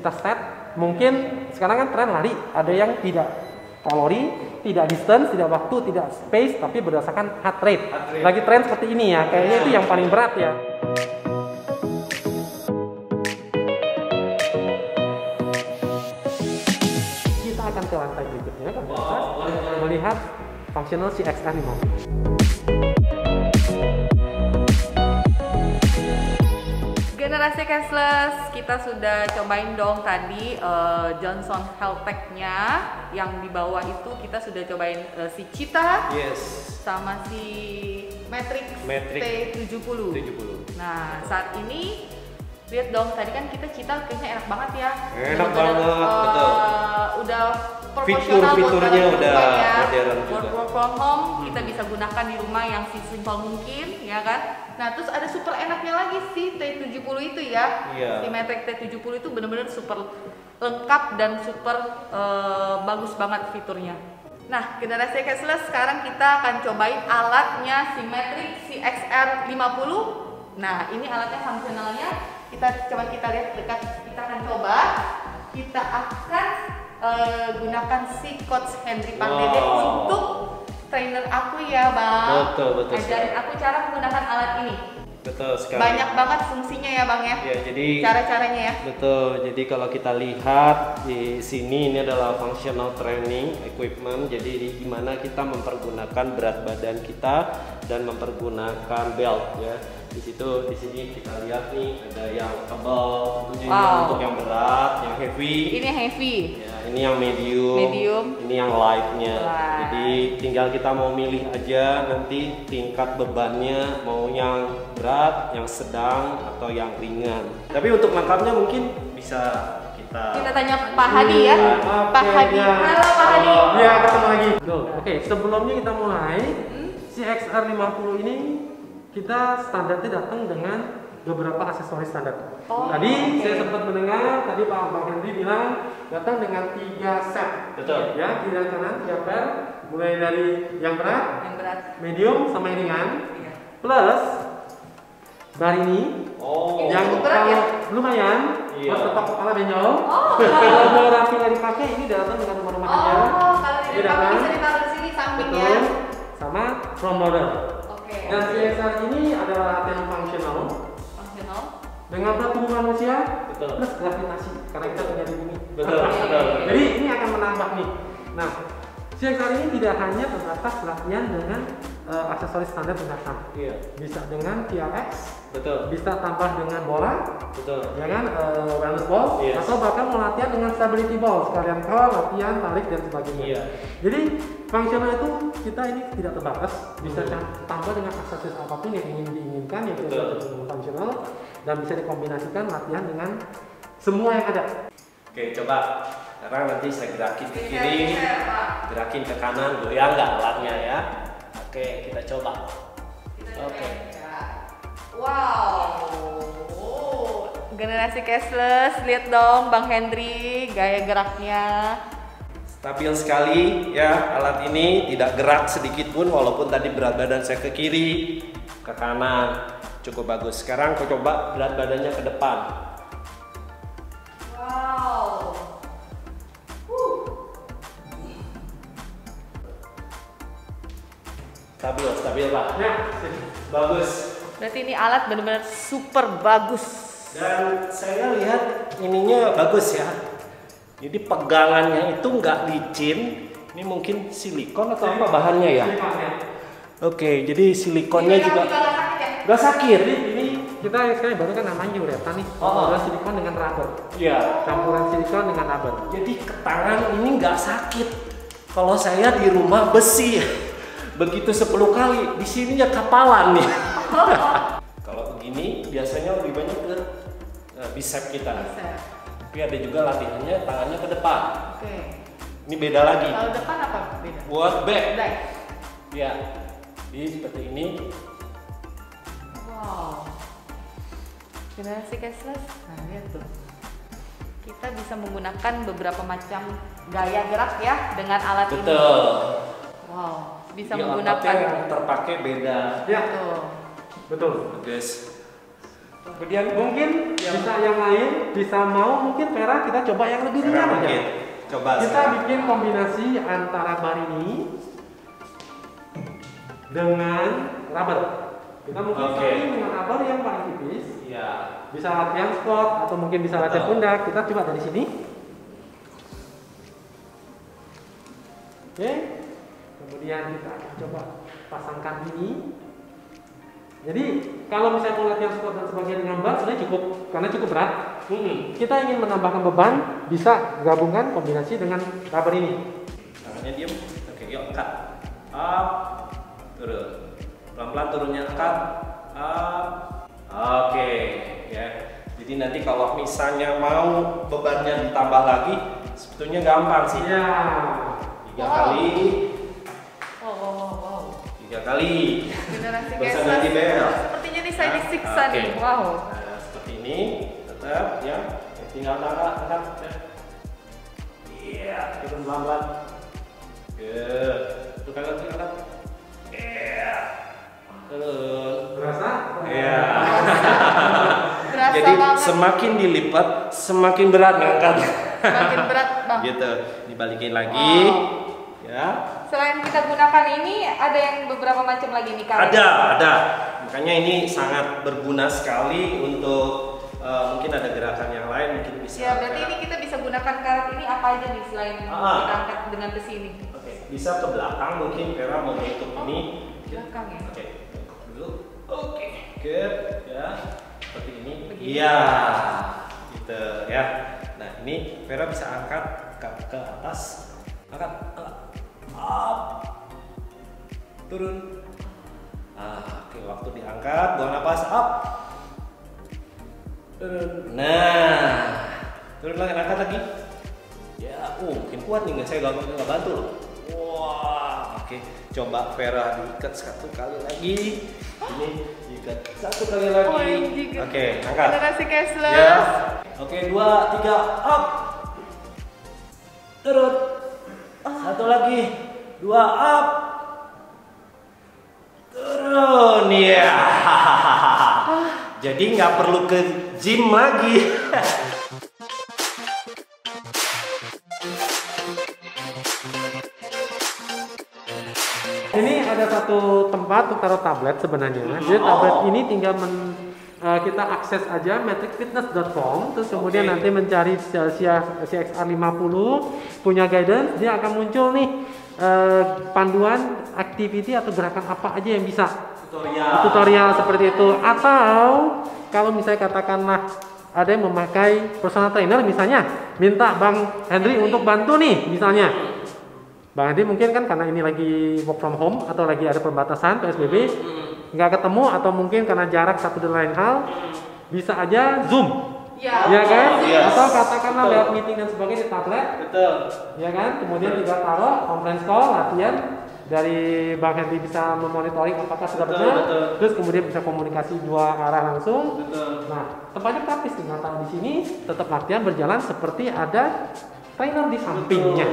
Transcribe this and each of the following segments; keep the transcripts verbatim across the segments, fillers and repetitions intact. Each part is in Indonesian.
kita set. Mungkin sekarang kan tren lari, ada yang tidak kalori, tidak distance, tidak waktu, tidak space, tapi berdasarkan heart rate. Heart rate. Lagi tren seperti ini ya, kayaknya itu yang paling berat ya. Kita akan ke lantai berikutnya, kan biasa, melihat functional C X R lima puluh. Generasi cashless, kita sudah cobain dong tadi uh, Johnson Health Tech-nya. Yang di bawah itu kita sudah cobain uh, si Cheetah, yes, sama si Matrix, Matrix T tujuh puluh. tujuh puluh. Nah, saat ini lihat dong, tadi kan kita Cheetah kayaknya enak banget ya. Enak banget, uh, betul. Udah proporsional, fitur-fiturnya udah ya. modern juga. Work from home, kita bisa gunakan di rumah yang simpel mungkin, ya kan? Nah, terus ada super enaknya lagi si T tujuh puluh itu ya. Iya. Si Matrix T tujuh puluh itu bener-bener super lengkap dan super uh, bagus banget fiturnya. Nah, generasi cashless sekarang kita akan cobain alatnya si Matrix C X R lima puluh. Nah, ini alatnya fungsionalnya. Kita coba kita lihat dekat, kita akan coba. Kita akan uh, gunakan si Coach Hendry Pardede wow. untuk trainer aku ya, Bang. Betul, betul. Ajarin aku cara menggunakan alat ini. Betul sekali. Banyak banget fungsinya ya, Bang ya. Ya, jadi cara-caranya ya. Betul. Jadi kalau kita lihat di sini, ini adalah functional training equipment. Jadi di gimana kita mempergunakan berat badan kita dan mempergunakan belt ya. Di situ, di sini kita lihat nih ada yang tebal, tentunya wow. untuk yang berat, yang heavy. Ini yang heavy. Ya, ini yang medium. Medium. Ini yang lightnya. Light. Jadi tinggal kita mau milih aja nanti tingkat bebannya mau yang berat, yang sedang atau yang ringan. Tapi untuk lengkapnya mungkin bisa kita. Kita tanya Pak Hadi ya. Hmm, Pak okay, Hadi. ya. Halo Pak Hadi. Ya, ketemu lagi. Oke, okay, sebelumnya kita mulai, hmm? C X R lima puluh ini kita standarnya datang dengan beberapa aksesoris standar. Oh, tadi okay. saya sempat mendengar, tadi Pak Bang Hendry bilang datang dengan tiga set. Betul. Ya, kiri dan kanan tiga pair, mulai dari yang berat, yang berat, medium sama yang ringan. iya. Plus bar ini oh. yang berat ya? lumayan, iya. buat tetap kepala benjol. Oh. Kalau mau rapi nggak dipakai, ini datang dengan rumah-rumah Oh, aja. kalau Ini tidak datang. bisa ditaruh di sini sampingnya. Betul. Sama front loader. Oke. Dan C X R ini adalah latihan fungsional Fungsional. dengan berat tubuh manusia Betul. plus gravitasi karena kita tinggal di bumi. Betul, betul. Jadi ini akan menambah nih. Nah, C X R ini tidak hanya terbatas latihan dengan uh, aksesoris standar tingkatan. Iya. Bisa dengan T R X, Betul. bisa tambah dengan bola, Betul. ya kan, uh, wellness ball, Yes. atau bahkan mau latihan dengan stability ball, sekalian curl, latihan, tarik dan sebagainya. Iya. Jadi fungsional itu kita ini tidak terbatas, bisa Hmm. tambah dengan aksesoris apapun yang ingin diinginkan yang Betul. kita dengan fungsional dan bisa dikombinasikan latihan dengan semua yang ada. Oke, coba sekarang nanti saya gerakin ke Iya, kiri, iya, Pak. gerakin ke kanan, goyang nggak alatnya ya? Oke, kita coba. Kita Oke. cobain ya. Wow. Oh, generasi cashless, lihat dong Bang Hendry gaya geraknya. Stabil sekali ya alat ini, tidak gerak sedikit pun walaupun tadi berat badan saya ke kiri, ke kanan, cukup bagus. Sekarang aku coba berat badannya ke depan. Wow. Uh. Stabil, stabil Pak. Ya, Bagus. Berarti ini alat benar-benar super bagus. Dan saya lihat ininya bagus ya. Jadi pegangannya itu nggak licin. Ini mungkin silikon atau apa bahannya ya? Oke, jadi silikonnya Ini juga nggak sakit ya? nggak sakit. Jadi ini kita sekarang baru kan namanya uretan nih, Oh. campuran silikon dengan rubber. Iya. Campuran silikon dengan rubber. Jadi ke tangan ini nggak sakit. Kalau saya di rumah besi, begitu sepuluh kali, di sininya kapalan nih. Kalau begini biasanya lebih banyak ke uh, bicep kita. Bisa. Tapi ada juga latihannya tangannya ke depan. Oke. Ini beda lagi. Kalau depan apa beda? Buat back. Back. Ya. Jadi seperti ini. Wow. Generasi cashless. Nah, lihat tuh. Kita bisa menggunakan beberapa macam gaya gerak ya dengan alat ini. Betul. Wow. Bisa Jadi menggunakan. ototnya yang terpakai beda. Ya, Tuh. betul. Guys. Kemudian mungkin bisa yang lain, bisa mau mungkin Vera kita coba yang lebih ringan aja. Mungkin. Coba Kita sekarang. bikin kombinasi antara bar ini dengan rubber. Kita mungkin Oke. starting dengan rubber yang paling tipis. Iya. Bisa latihan squat atau mungkin bisa latihan Betul. pundak. Kita coba dari sini. Oke. Kemudian kita akan coba pasangkan ini. Jadi kalau misalnya mau latihan squat dan sebagainya dengan bar sebenarnya cukup karena cukup berat. Hmm. Kita ingin menambahkan beban, bisa gabungkan kombinasi dengan rubber ini. Tangannya diem. Oke, yuk angkat. Up. Turun. Pelan-pelan turunnya angkat. Up. Oke, ya. Jadi nanti kalau misalnya mau bebannya ditambah lagi, sebetulnya gampang sih. Ya. Tiga Wow. kali. Wow, wow, wow, wow. Tiga kali. Generasi Bisa Cashless. ganti bel. Sepertinya ini saya Nah, disiksa oke. nih. Wow. Nah, seperti ini, tetap ya. Tinggal angkat, angkat. Iya, turun pelan-pelan. Good. Tuh angkat, angkat. Iya. Turun. Berasa? Iya. Berasa Jadi banget. semakin dilipat, semakin berat ngangkat. Makin berat bang. Gitu. Dibalikin lagi. Wow. Ya. Selain kita gunakan ini, ada yang beberapa macam lagi nih karet. Ada, ada. Makanya ini sangat berguna sekali untuk uh, mungkin ada gerakan yang lain mungkin bisa. Ya berarti ini kita bisa gunakan karet ini apa aja nih selain Ah. kita angkat dengan besi ini? Oke, bisa ke belakang mungkin Vera mau untuk Oh, ini. belakang ya? Oke, bengkok dulu. Oke, good ya. Seperti ini. Begini. Iya. Gitu ya. Nah, ini Vera bisa angkat ke, ke atas. Angkat, angkat. Up. Turun. Ah, oke, waktu diangkat, buang napas, up. Turun. Nah, turun lagi, angkat lagi. Ya, uh, mungkin kuat nih, nggak saya nggak nggak bantu loh. Wah, oke, coba Vera diikat satu kali lagi. Ini diikat satu kali lagi. Oh, ini juga. Oke, angkat. Generasi Cashless. Ya. Oke, dua, tiga, up. Turun. Satu lagi, dua, up. Turun, ya. Jadi nggak perlu ke gym lagi. Ini ada satu tempat untuk taruh tablet sebenarnya. Jadi tablet ini tinggal men, uh, kita akses aja metric fitness dot com, terus kemudian Oke. nanti mencari C X R lima puluh, punya guidance, dia akan muncul nih uh, panduan activity atau gerakan apa aja yang bisa. Tutorial. Tutorial seperti itu. Atau kalau misalnya katakanlah ada yang memakai personal trainer misalnya, minta Bang Henry untuk bantu nih misalnya. Bang Henry mungkin kan karena ini lagi work from home atau lagi ada pembatasan P S B B, nggak ketemu atau mungkin karena jarak satu dan lain hal, bisa aja Zoom, Ya. ya kan? Yes. Atau katakanlah Betul. lewat meeting dan sebagainya di tablet, Betul. ya kan? Kemudian tinggal taruh conference call, latihan dari Bang Henry bisa memonitoring apakah sudah Betul, benar, betul. terus kemudian bisa komunikasi dua arah langsung. Betul. Nah, tempatnya praktis tinggal taruh di sini, tetap latihan berjalan seperti ada trainer di sampingnya.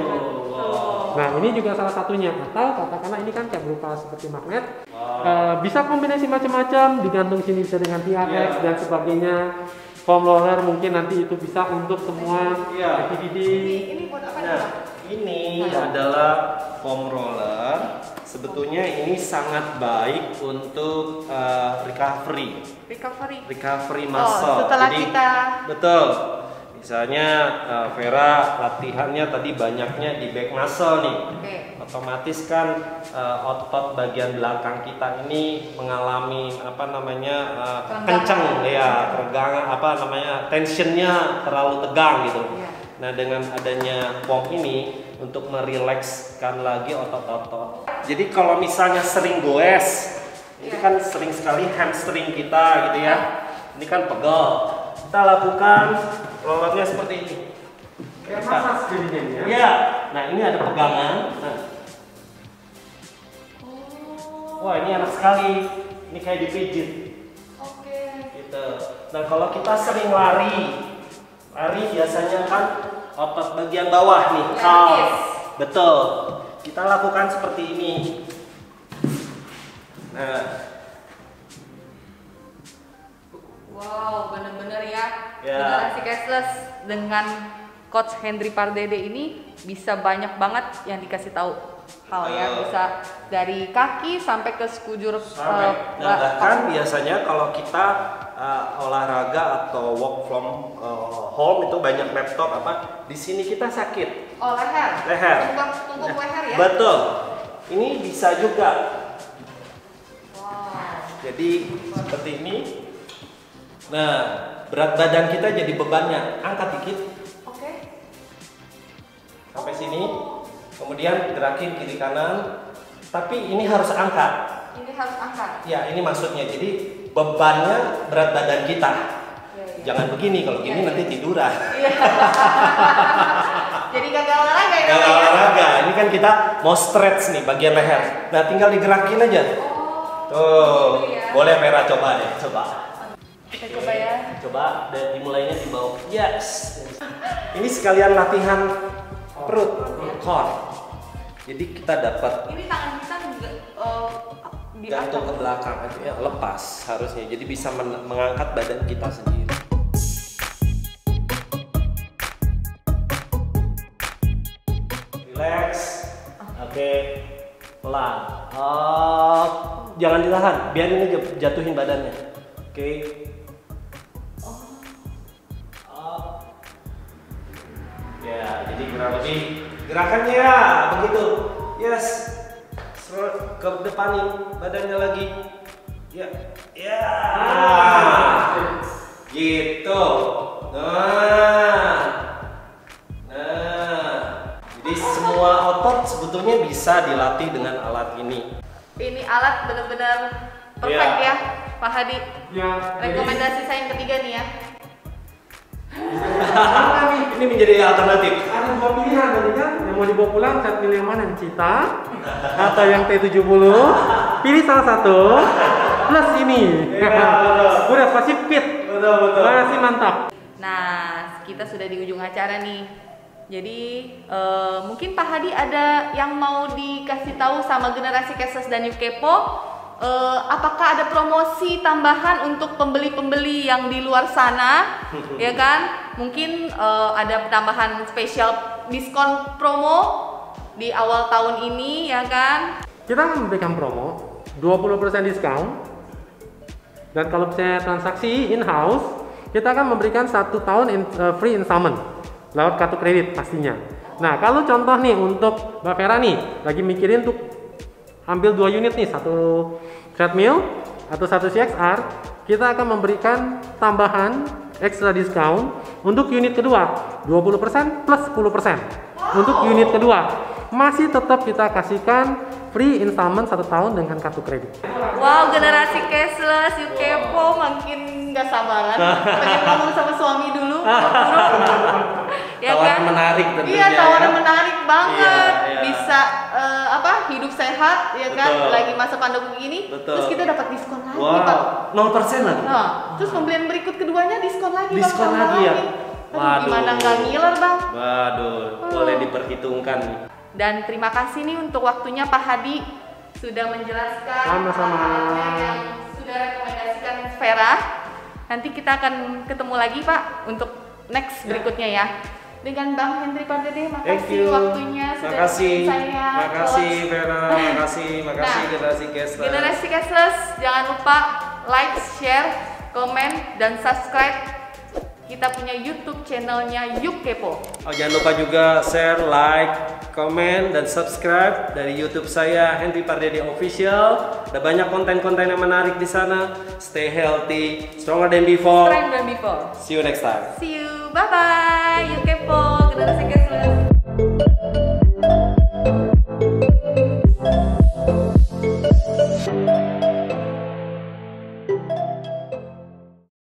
Nah, ini juga salah satunya. Atau katakanlah ini kan kayak berupa seperti magnet. Eh, bisa kombinasi macam-macam, digantung sini bisa dengan T R X Iya. dan sebagainya. Foam roller mungkin nanti itu bisa untuk semua Iya. activity. Ini, ini buat apa nih Nah, Bang? ini adalah foam roller. Sebetulnya ini sangat baik untuk uh, recovery, Recovery. recovery Oh, muscle. setelah Jadi, kita betul. Misalnya uh, Vera latihannya tadi banyaknya di back muscle nih. Oke. Otomatis kan uh, otot bagian belakang kita ini mengalami apa namanya uh, Kerenggangan. kenceng ya, keregangan apa namanya tensionnya terlalu tegang gitu. Iya. Nah, dengan adanya foam ini untuk merilekskan lagi otot-otot. Jadi kalau misalnya sering goes, ini Iya. kan sering sekali hamstring kita gitu ya. Ini kan pegel. Kita lakukan rollernya seperti ini. Kayak Kita- massage jadinya ya. Iya. Nah, ini ada pegangan. Nah. Wah, ini enak sekali. Ini kayak dipijit. Oke. Gitu. Nah, kalau kita sering lari, lari biasanya kan otot bagian bawah nih, Pelvis. calf. Betul. Kita lakukan seperti ini. Nah, Wow. Ya. generasi cashless dengan Coach Hendry Pardede ini bisa banyak banget yang dikasih tahu hal ya, Betul. bisa dari kaki sampai ke sekujur Sampai. eh, Nah, ba- bahkan biasanya kalau kita uh, olahraga atau work from uh, home itu banyak laptop apa, di sini kita sakit. oh leher, Leher. Tungkuk, tungkuk leher ya. Betul. Ini bisa juga. Wow. Jadi seperti ini. Nah, berat badan kita jadi bebannya. Angkat dikit Oke. sampai sini. Kemudian gerakin kiri kanan. Tapi ini harus angkat. Ini harus angkat. Ya, ini maksudnya. Jadi bebannya berat badan kita. Ya, ya. Jangan begini, kalau gini Ya, ya. nanti tiduran. Iya. Jadi gagal olahraga ya. Kalau namanya? olahraga, ini kan kita mau stretch nih bagian leher. Nah, tinggal digerakin aja. Oh. Tuh, gitu ya. boleh Vera coba deh, coba. Kita coba ya. Coba dan dimulainya di bawah. Yes. Ini sekalian latihan perut, core. Jadi kita dapat Ini tangan kita juga uh, di gantung ke atas. belakang aja ya, lepas harusnya. Jadi bisa men- mengangkat badan kita sendiri. Relax. Oke. Pelan. Oh, jangan ditahan. Biarin aja jatuhin badannya. Oke. Up. Ya, jadi kurang lebih gerakannya ya, begitu. Yes. Serut ke depanin badannya lagi. Ya. Ya. Gitu. Nah. Nah. Jadi semua otot sebetulnya bisa dilatih dengan alat ini. Ini alat benar-benar perfect Iya. ya, Pak Hadi. Ya, Rekomendasi saya yang ketiga nih ya. Ini menjadi alternatif. ada dua pilihan tadi kan, yang mau dibawa pulang saat pilih yang mana, yang Cita atau yang T tujuh puluh. Pilih salah satu plus ini. Iya, betul. Udah pasti fit. Betul, betul. Pasti mantap. Nah, kita sudah di ujung acara nih. Jadi eh, mungkin Pak Hadi ada yang mau dikasih tahu sama generasi cashless dan Yukepo. Eh, apakah ada promosi tambahan untuk pembeli-pembeli yang di luar sana, ya kan? Mungkin eh, ada tambahan spesial diskon promo di awal tahun ini, ya kan? Kita memberikan promo dua puluh persen diskon. Dan kalau misalnya transaksi in-house, kita akan memberikan satu tahun in, uh, free installment lewat kartu kredit pastinya. Nah, kalau contoh nih untuk Mbak Vera nih, lagi mikirin tuh ambil dua unit nih, satu treadmill atau satu C X R, kita akan memberikan tambahan extra diskon untuk unit kedua dua puluh persen plus sepuluh persen. Untuk unit kedua masih tetap kita kasihkan free installment satu tahun dengan kartu kredit. Wow, generasi cashless, Yukepo makin nggak sabaran, pengen ngomong sama suami dulu, ya Tawaran kan? menarik tentunya, Iya, tawaran ya. menarik banget, Iya, iya. bisa eh, apa? Hidup sehat, ya kan? Betul. Lagi masa pandemi ini, Betul. terus kita dapat diskon lagi, Wow, Pak. nol persen lagi. Nah, terus pembelian berikut keduanya diskon lagi, Bang, Diskon tambah lagi ya? Aduh, Waduh. gimana nggak ngiler, Bang? Waduh, boleh diperhitungkan nih. Dan terima kasih nih untuk waktunya Pak Hadi sudah menjelaskan Sama-sama. alat-alatnya yang sudah rekomendasikan Vera. Nanti kita akan ketemu lagi Pak untuk next berikutnya ya. Dengan Bang Hendry Pardede, Thank makasih you. waktunya sudah Makasih. nemenin saya. Makasih Coach. Vera, makasih, makasih Nah, generasi cashless. Generasi Cashless, jangan lupa like, share, komen, dan subscribe kita punya YouTube channelnya Yukepo. Oh, jangan lupa juga share, like, komen, dan subscribe dari YouTube saya Hendry Pardede Official. Ada banyak konten-konten yang menarik di sana. Stay healthy, stronger than before. Trend than before. See you next time. See you, bye bye.